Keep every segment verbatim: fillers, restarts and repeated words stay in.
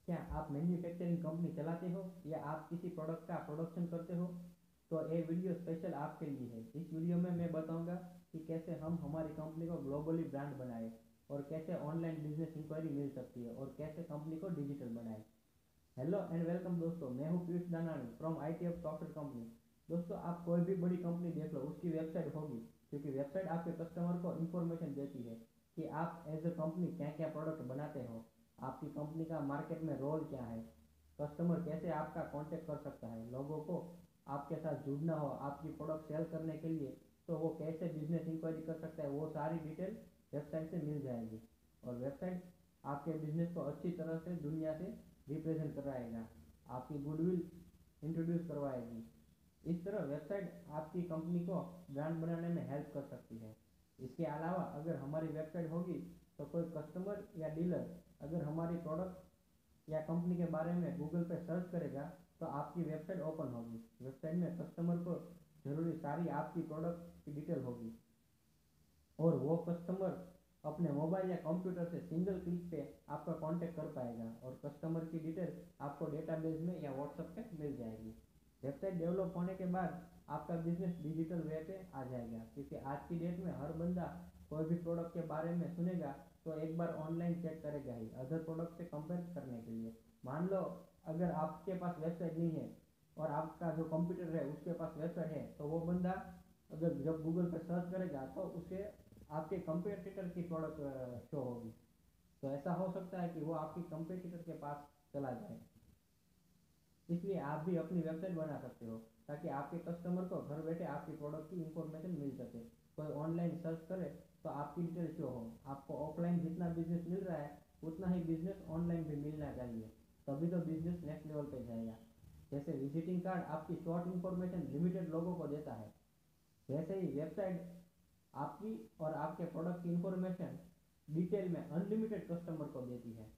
क्या आप manufacturing company चलाते हो या आप किसी प्रोडक्ट का प्रोडक्शन करते हो? तो ये वीडियो स्पेशल आपके लिए है। इस वीडियो में मैं बताऊंगा कि कैसे हम हमारी कंपनी को ग्लोबली ब्रांड बनाए और कैसे ऑनलाइन बिजनेस इंक्वायरी मिल सकती है और कैसे कंपनी को डिजिटल बनाए। हेलो एंड वेलकम दोस्तों, मैं हूं Piyush Danani from I T F software company. दोस्तों, आप कोई भी बड़ी कंपनी देख लो, उसकी वेबसाइट होगी, क्योंकि वेबसाइट आपके कस्टमर को इंफॉर्मेशन देती है कि आप एज ए कंपनी क्या क्या प्रोडक्ट बनाते हो, आपकी कंपनी का मार्केट में रोल क्या है, कस्टमर कैसे आपका कांटेक्ट कर सकता है, लोगों को आपके साथ जुड़ना हो आपकी प्रोडक्ट सेल करने के लिए तो वो कैसे बिजनेस इंक्वायरी कर सकता है, वो सारी डिटेल वेबसाइट से मिल जाएगी। और वेबसाइट आपके बिजनेस को अच्छी तरह से दुनिया से रिप्रेजेंट कराएगा, आपकी गुडविल इंट्रोड्यूस करवाएगी। इस तरह वेबसाइट आपकी कंपनी को ब्रांड बनाने में हेल्प कर सकती है। इसके अलावा अगर हमारी वेबसाइट होगी तो कोई कस्टमर या डीलर अगर हमारी प्रोडक्ट या कंपनी के बारे में गूगल पे सर्च करेगा तो आपकी वेबसाइट ओपन होगी। वेबसाइट में कस्टमर को जरूरी सारी आपकी प्रोडक्ट की डिटेल होगी और वो कस्टमर अपने मोबाइल या कंप्यूटर से सिंगल क्लिक पे आपका कांटेक्ट कर पाएगा और कस्टमर की डिटेल आपको डेटाबेस में या व्हाट्सएप पे मिल जाएगी। वेबसाइट डेवलप होने के बाद आपका बिजनेस डिजिटल वे पे आ जाएगा, क्योंकि आज की डेट में हर बंदा कोई भी प्रोडक्ट के बारे में सुनेगा तो एक बार ऑनलाइन चेक करेगा ही अदर प्रोडक्ट से कंपेयर करने के लिए। मान लो अगर आपके पास वेबसाइट नहीं है और आपका जो कंप्यूटर है उसके पास वेबसाइट है, तो वो बंदा अगर जब गूगल पर सर्च करेगा तो उसे आपके कंपेटिटर की प्रोडक्ट शो होगी। तो ऐसा हो सकता है कि वो आपकी कंपेटिटर के पास चला जाए। इसलिए आप भी अपनी वेबसाइट बना सकते हो ताकि आपके कस्टमर को घर बैठे आपकी प्रोडक्ट की इंफॉर्मेशन मिल सके। कोई ऑनलाइन सर्च करे तो आपकी डिटेल शो हो। आपको ऑफलाइन जितना बिजनेस मिल रहा है उतना ही बिजनेस ऑनलाइन भी मिलना चाहिए, तभी तो बिजनेस नेक्स्ट लेवल पे जाएगा। जैसे विजिटिंग कार्ड आपकी शॉर्ट इंफॉर्मेशन लिमिटेड लोगों को देता है, वैसे ही वेबसाइट आपकी और आपके प्रोडक्ट की इंफॉर्मेशन डिटेल में अनलिमिटेड कस्टमर को देती है।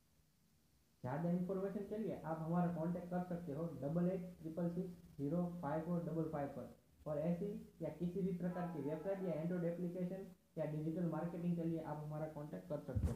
ज़्यादा इंफॉर्मेशन के लिए आप हमारा कांटेक्ट कर सकते हो double eight triple six zero five four double five पर। और ऐसी या किसी भी प्रकार की वेबसाइट या एंड्रॉइड एप्लीकेशन या डिजिटल मार्केटिंग के लिए आप हमारा कांटेक्ट कर सकते हो।